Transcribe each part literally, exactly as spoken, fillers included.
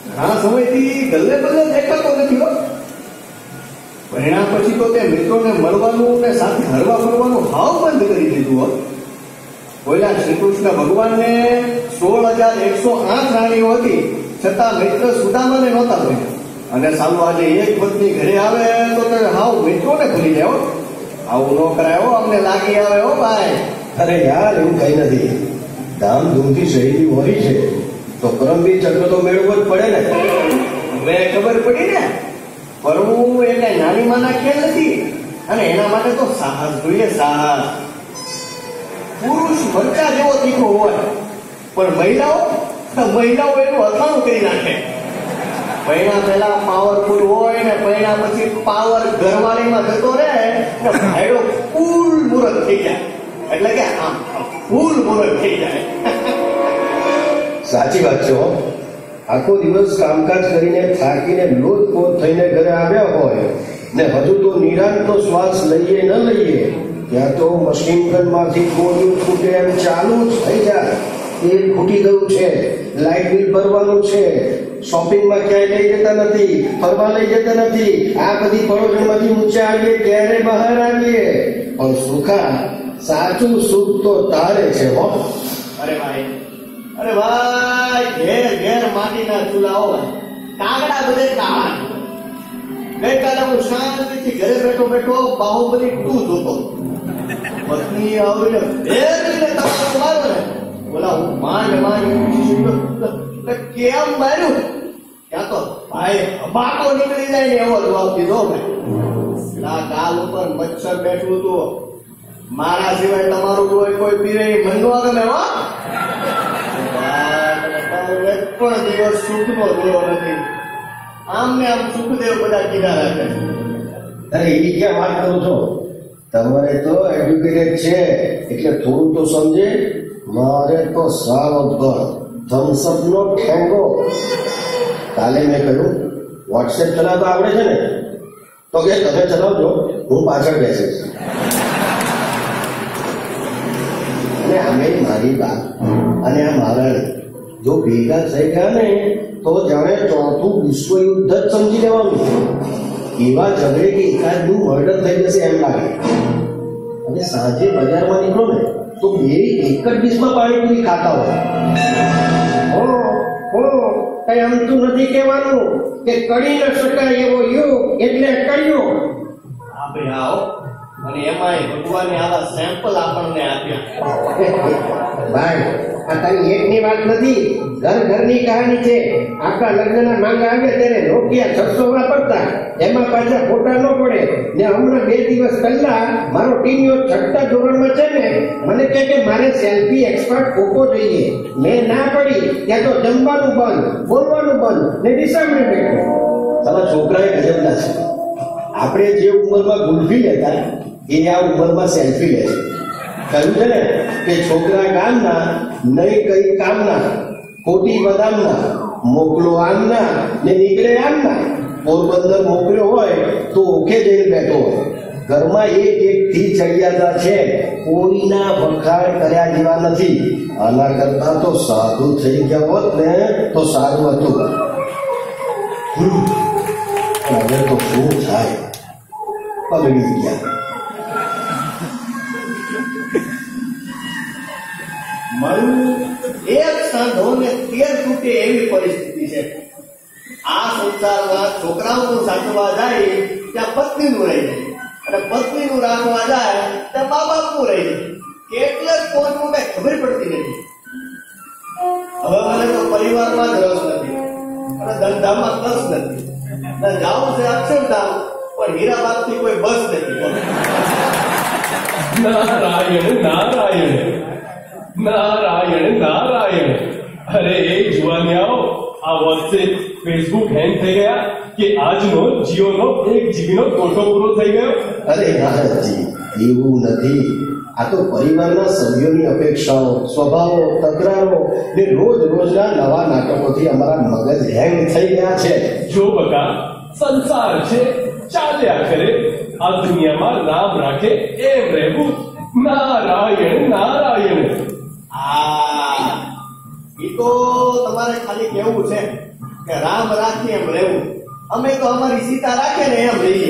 ઘણા સમયથી ગલ્લે ગલ્લે દેખાતો નથી હો. પરિણામ પછી તો તે મિત્રોને મળવાનું ને સાથે હરવા ફરવાનું હાવ બંધ કરી દીધું હોત. બોલ્યા શ્રી કૃષ્ણ ભગવાનને સોળ હજાર એકસો આઠ રાણીઓ હતી, છતાં મિત્ર સુદામાને નહોતા બોલ્યા. અને સાલું આજે એક પત્ની ઘરે આવે તો તે હાવ મિત્રોને ભૂલી જાય. આવું ન કરાય હો, અમને લાગી આવે હો ભાઈ. અરે યાર એવું કઈ નથી. ધામધૂમથી શહીદી હોરી છે તો કરમબીર ચક્ર તો મેળવવો જ પડે ને. હવે ખબર પડી ને, પરવું એ કઈ નાની માના ખેલ નથી. અને એના માટે તો સાહસ જોઈએ, સાહસ. પુરુષ મરચા જેવો તીખો હોય, પણ મહિલાઓ મહિલાઓ એનું અથાણું કરી નાખે. પૈણા પહેલા પાવરફુલ હોય ને પૈણા પછી પાવર ઘરવાળીમાં જતો રહે ને ભાઈડો ફૂલ મુહૂર્ત થઈ જાય. એટલે કે આમ ફૂલ મુહૂર્ત થઈ જાય. સાચી વાત છે. આખો દિવસ કામકાજ કરીને થાકીને લોટપોટ થઈને ઘરે આવ્યા હોય ને હજુ તો નિરાંતનો શ્વાસ લઈએ ન લઈએ ત્યાં તો મશીન ગનમાંથી ગોળીઓ ફૂટે એમ ચાલુ જ થઈ જાય. તેલ ફૂટી ગયું છે, લાઇટ બિલ ભરવાનું છે, શોપિંગમાં ક્યાંય લઈ જતા નથી, ફરવા લઈ જતા નથી. આ બધી પડોશમાંથી ઊંચા આવીએ ત્યારે બહાર આવીએ. પણ સુખા સાચું સુખ તો તારે છે હો. અરે ભાઈ, અરે ભાઈ, ઘેર ઘેર માટીના ચૂલા હોય, કાગડા બધે કાળા. ગઈકાલે હું શાંતિથી ઘરે બેઠો બેઠો બાહુબલી ટુ જોતો. પત્ની આવીને ભેરીને તમારો મારો ને બોલા હું માંડ માંડ કેમ માર્યું. ત્યાં તો ભાઈ બાકો નીકળી જાય ને એવો જવાબ દીધો. ભાઈ ગાલ ઉપર મચ્છર બેઠું હતું. મારા સિવાય તમારું કોઈ કોઈ પીરે મનવા ગમે હો. પણ દિવસ સુખનો જોયો નથી. આમ ને આમ સુખદેવ બધા કીધા રાખે. અરે એ ક્યાં વાત કરો છો? તમારે તો એડ્યુકેટેડ છે એટલે થોડું તો સમજે. મારે તો સાવ અભર થમ્સઅપ નો ઠેંગો. કાલે મેં કહ્યું વોટ્સએપ ચલાવતા આવડે છે ને? તો કે તમે ચલાવજો, હું પાછળ બેસીશ. અને આમે મારી બા અને આ મારા જો ભેગા થઈ ગયા ને તો જાણે ચોથું વિશ્વયુદ્ધ જ સમજી લેવાનું. એવા ઝઘડે કે એકાદનું મર્ડર થઈ જશે એમ લાગે. અને સાંજે બજારમાં નીકળો ને તો બે એક જ ડીશમાં પાણીપુરી ખાતા હોય. કઈ અમતું નથી કહેવાનું કે કડી ન શકાય એવો યુગ એટલે કડિયો. હા ભાઈ આવો. અને એમાંય ભગવાને આવા સેમ્પલ આપણને આપ્યા. ભાઈ આ તારી એકની વાત નથી, ઘર ઘરની કહાની છે. આખા લગ્નના માંગા આવે ત્યારે નોકિયા છસો વાપરતા, એમાં પાછા ફોટા ન પડે. ને હમણાં બે દિવસ પહેલા મારો ટીમીઓ છઠ્ઠા ધોરણમાં છે ને મને કહે કે મારે સેલ્ફી એક્સપર્ટ ફોટો જોઈએ. મેં ના પડી ત્યાં તો જમવાનું બંધ, બોલવાનું બંધ ને ડિસામણે બેઠો. તારા છોકરા એ ગજબના છે. આપણે જે ઉંમરમાં ગુલ્ફી લેતા એ આ ઉંમરમાં સેલ્ફી લે છે. કહ્યું છે ને કે છોકરા ગામના નહીં કઈ કામના, ખોટી બદામના, મોકલો આમના ને નીકળે આમના. પોરબંદર મોકલ્યો હોય તો ઓખે જઈને બેઠો હોય. ઘરમાં એક એક થી ચડિયાતા છે, કોઈના વખાણ કર્યા જેવા નથી. આના કરતા તો સાધુ થઈ ગયા હોત ને તો સારું હતું. હવે તો શું થાય, પગડી ગયા. મારું એક સાંધો ને તેર તૂટે એવી પરિસ્થિતિ છે. આ સંસારમાં છોકરાઓનું સાચવવા જાય ત્યાં પત્નીનું રહી જાય, અને પત્નીનું રાખવા જાય ત્યાં મા બાપનું રહી જાય. કેટલે પહોંચવું કઈ ખબર પડતી નથી. હવે મને તો પરિવારમાં જ રસ નથી અને ધંધામાં રસ નથી. જાવું છે અક્ષરધામ, પણ હીરાબાદ થી કોઈ બસ નથી. નારાયણ નારાયણ નારાયણ નારાયણ. અરે એ જુવાનિયાઓ, આ વોટ્સએપ ફેસબુક હેંગ થઈ ગયા કે આજનો જીઓનો એક જીબીનો કોટો પૂરો થઈ ગયો. અરે નારદજી, એવું નથી. આ તો પરિવારના સભ્યોની અપેક્ષાઓ, સ્વભાવો, તકરારો ને રોજ રોજના નવા નાટકોથી અમારા મગજ હેંગ થઈ ગયા છે. જો બકા, સંસાર છે, ચાલ્યા કરે. આ દુનિયામાં રામ રાખે એમ રહેવું. નારાયણ નારાયણ. આ એ તો તમારે ખાલી કેવું છે. કે રામ રાખે એમ રહેવું. અમે તો અમારી સીતા રાખે ને એમ રહીએ.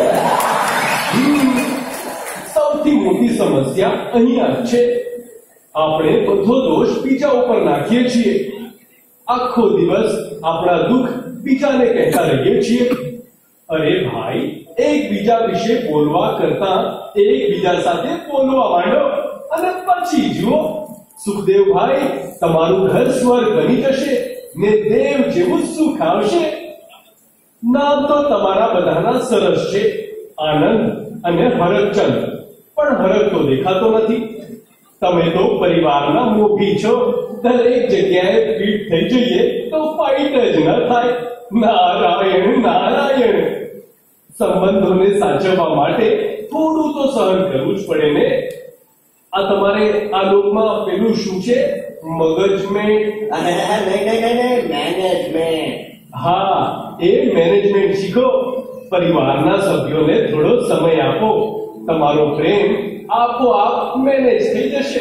સૌથી મોટી સમસ્યા અહીંયા છે. આપણે બધો દોષ બીજા ઉપર નાખીએ છીએ. આખો દિવસ આપણા દુઃખ બીજાને કહેતા રહીએ છીએ. અરે ભાઈ, એકબીજા વિશે બોલવા કરતા એકબીજા સાથે બોલવા માંડો અને પછી જુઓ, સુખદેવભાઈ, તમારું ઘર સ્વર્ગ બની જશે ને દેવ જેવું સુખ આવશે. નામ તો તમારા બધાના સરસ છે, આનંદ અને હરકચંદ, પણ હરક તો દેખાતો નથી. તમે તો પરિવારના મોભી છો. દરેક જગ્યાએ ફીટ થઈ જઈએ તો ફાઇટ જ ન થાય. નારાયણ નારાયણ. સંબંધોને સાચવવા માટે થોડું તો સહન કરવું જ પડે ને. આ તમારે આ લોકમાં પેલું શું છે, મગજમેન્ટ? અને નહીં નહીં નહીં મેનેજમેન્ટ. હા, એ મેનેજમેન્ટ શીખો. પરિવારના સભ્યોને થોડો સમય આપો. તમારો પ્રેમ આપોઆપ મેનેજ થઈ જશે.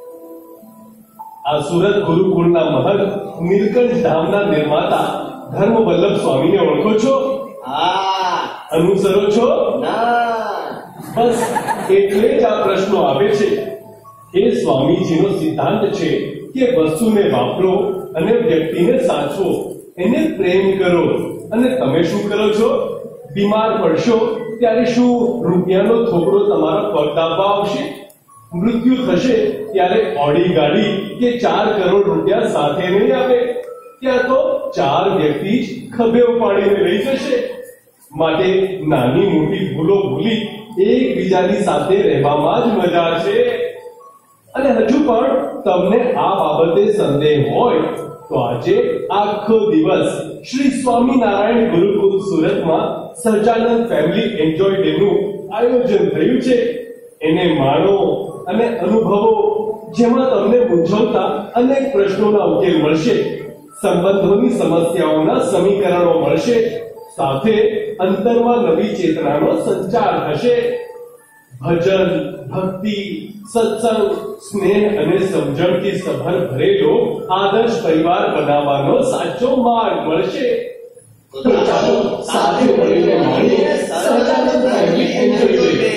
આ સુરત ગુરુકુળના મહંત નીલકંઠ ધામના નિર્માતા ધર્મવલ્લભ સ્વામીને ઓળખો છો? હા. અનુસરો છો? ના. બસ એટલે જ આ પ્રશ્નો આવે છે. એ સ્વામીજીનો સિદ્ધાંત છે કે વસ્તુને વાપરો અને વ્યક્તિને સાચવો, એને પ્રેમ કરો. અને તમે શું કરો છો? બીમાર પડશો ત્યારે શું રૂપિયાનો થોકડો તમારા પગ દાબવા આવશે? મૃત્યુ થશે ત્યારે ઓડી ગાડી કે ચાર કરોડ રૂપિયા સાથે નહીં આવે. ત્યાં તો ચાર વ્યક્તિ જ ખભે ઉપાડીને લઈ જશે. માટે નાની મોટી ભૂલો ભૂલી એકબીજાની સાથે રહેવામાં જ મજા છે. અને હજુ પણ તમને આ બાબતે સંદેહ હોય તો આજે આખો દિવસ શ્રી સ્વામિનારાયણ ગુરુકુલ સુરતમાં સહજાનંદ ફેમિલી એન્જોય ડે નું આયોજન થયું છે. એને માણો અને અનુભવો, જેમાં તમને મૂંઝવતા અનેક પ્રશ્નોના ઉકેલ મળશે, સંબંધોની સમસ્યાઓના સમીકરણો મળશે, સાથે અંતરમાં નવી ચેતનાનો સંચાર થશે. ભજન, ભક્તિ, સત્સંગ, સ્નેહ અને સમજણથી સભર ભરેલો આદર્શ પરિવાર બનાવવાનો સાચો માર્ગ મળશે. તો ચાલો સાથે મળીને માણીએ Sahajanand family enjoy day.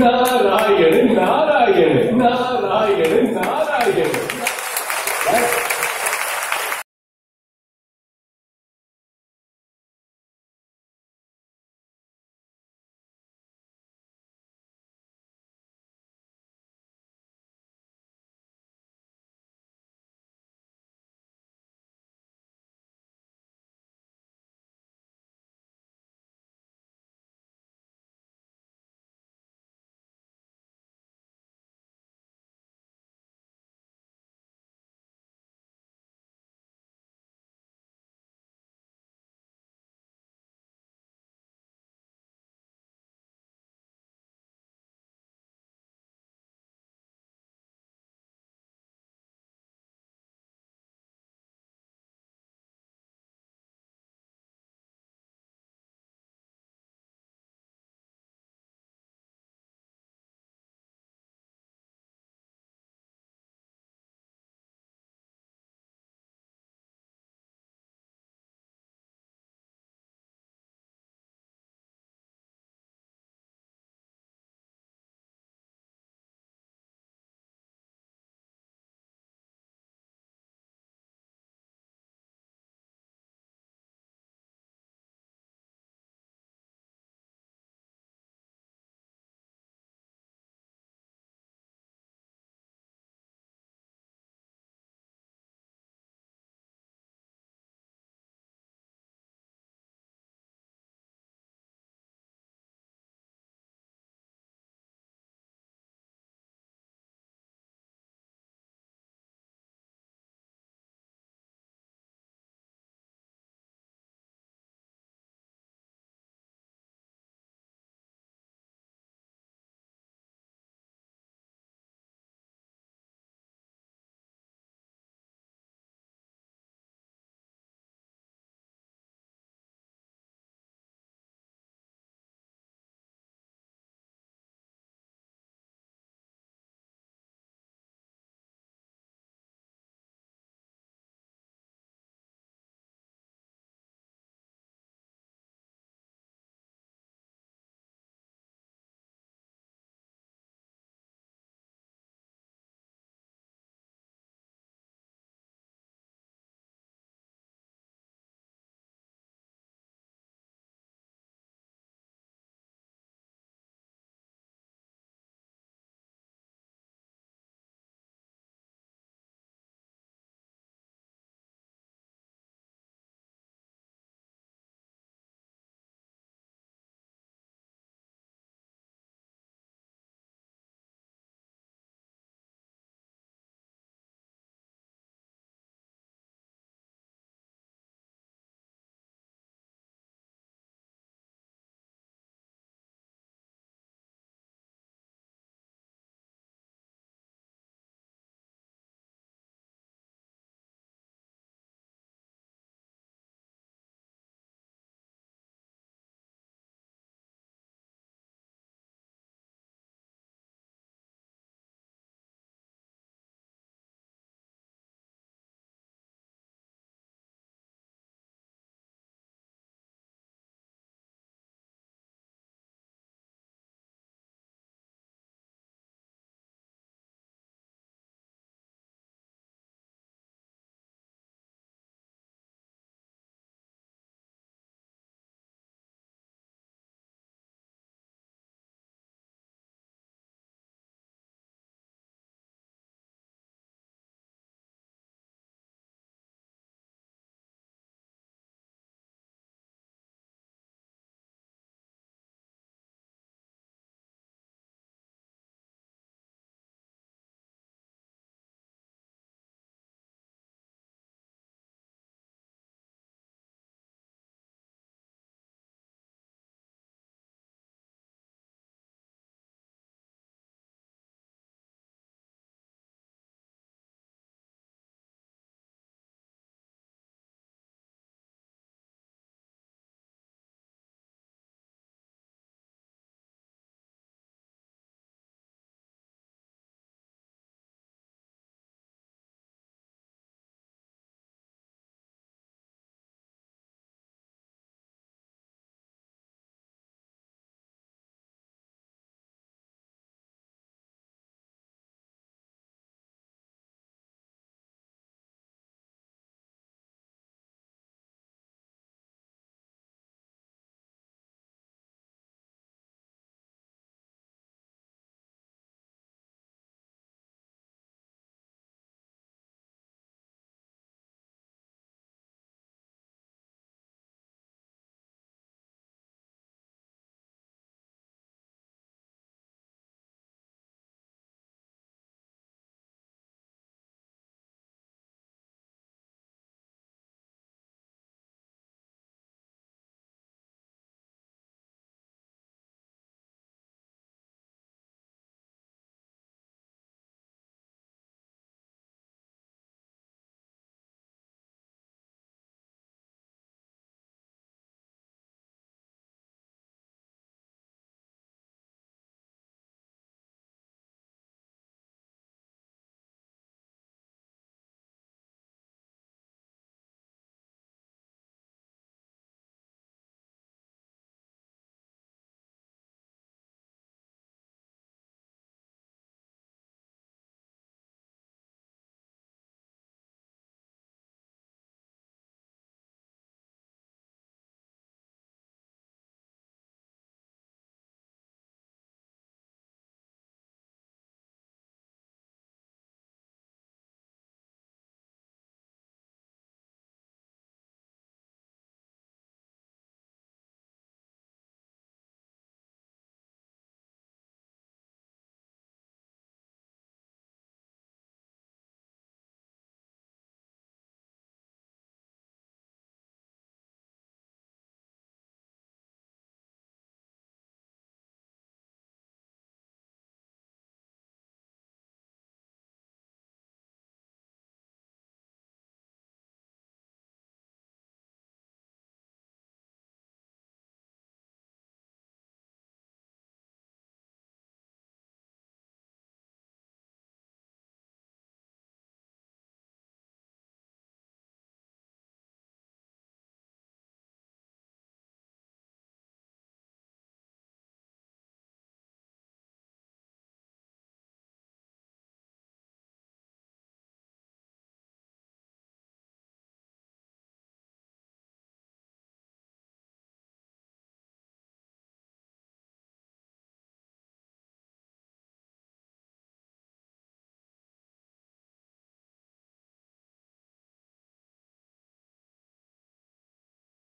Narayan Narayan Narayan Narayan.